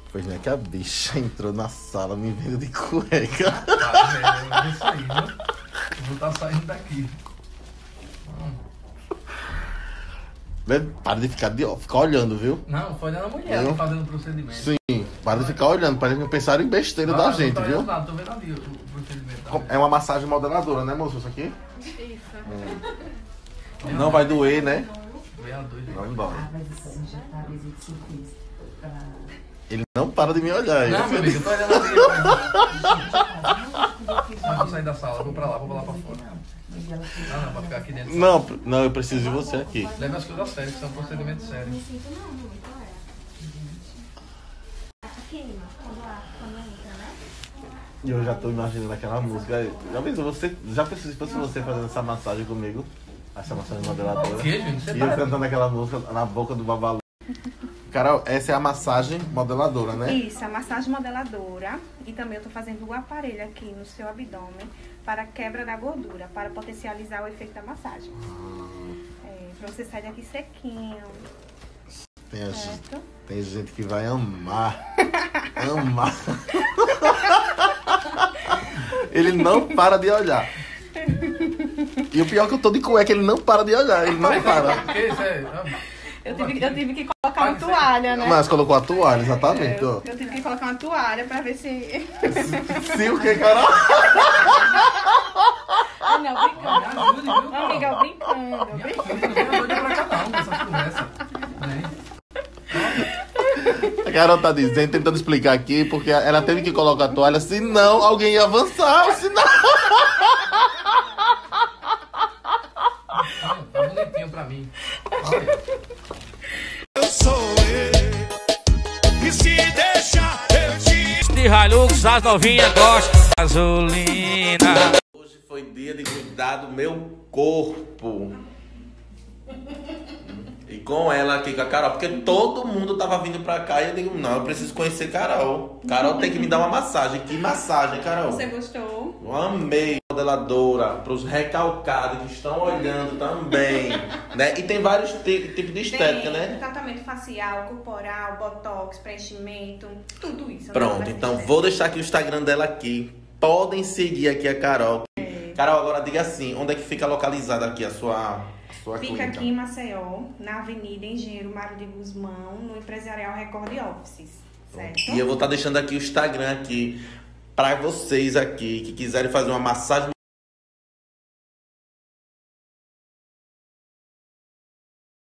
Pois não é que a bicha entrou na sala me vendo de cueca. Tá, é isso aí, viu? Vou estar saindo daqui. Para de ficar olhando, viu? Não, foi olhando a mulher ali fazendo o procedimento. Sim, para de ficar olhando, parece que pensaram em besteira da gente, não tô viu? olhando nada, tô vendo ali o procedimento. Tá? É uma massagem modeladora, né, moço? Isso aqui? Isso. Não vai doer, né? Vem a doida. Não dói. Mas isso já tá desde que você fez. Ele não para de me olhar. Não, meu amigo, eu tô olhando ali. Mas vou sair da sala, vou pra lá pra fora. Não, pra ficar aqui dentro. Não, eu preciso de você aqui. Leve as coisas a sério, que são procedimentos sérios. Sinto não, muito, queima quando entra, né? E eu já tô imaginando aquela música. Já pensou, se fosse você fazendo essa massagem comigo? Essa massagem modeladora. Que, gente? Você E eu tá... cantando aquela música na boca do Babalu. Carol, essa é a massagem modeladora, né? Isso, a massagem modeladora. E também eu tô fazendo o aparelho aqui no seu abdômen para a quebra da gordura, para potencializar o efeito da massagem. Pra você sair daqui sequinho. Tem gente que vai amar. Amar. Ele não para de olhar. E o pior é que eu tô de cueca, ele não para de olhar. Ele não para. Que isso é? Eu tive que colocar uma toalha, né? Mas colocou a toalha, exatamente. Ó. Eu tive que colocar uma toalha pra ver se... Se o que, Carol? Ah, não, brincando. Me ajude, viu, Carol? Amiga, brincando. Me ajude, não é doida pra cada um dessas conversas. A Carol tá dizendo, tentando explicar aqui, porque ela teve que colocar a toalha, senão alguém ia avançar, senão... Tá bonitinho pra mim. Olha. Eu sou eu. E se deixar eu te... De Hilux, as novinhas gostam. Gasolina. Hoje foi dia de cuidar do meu corpo. E com ela aqui, com a Carol, porque todo mundo tava vindo pra cá e eu digo, não, eu preciso conhecer Carol. Carol tem que me dar uma massagem. Que massagem, Carol? Você gostou? Eu amei a modeladora, pros recalcados que estão olhando também, né? E tem vários tipos de estética, né? Tratamento facial, corporal, botox, preenchimento, tudo isso. Pronto, então vou deixar aqui o Instagram dela aqui. Podem seguir aqui a Carol. Carol, agora diga assim, onde é que fica localizada aqui a sua Fica clínica? aqui em Maceió, na Avenida Engenheiro Mário de Guzmão, no Empresarial Record Offices, certo? E eu vou estar deixando aqui o Instagram aqui para vocês aqui que quiserem fazer uma massagem